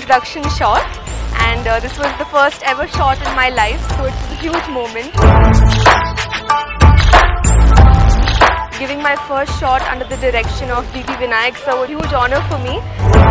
introduction shot, and this was the first ever shot in my life, so it's a huge moment. Giving my first shot under the direction of Vinayak, so a huge honor for me.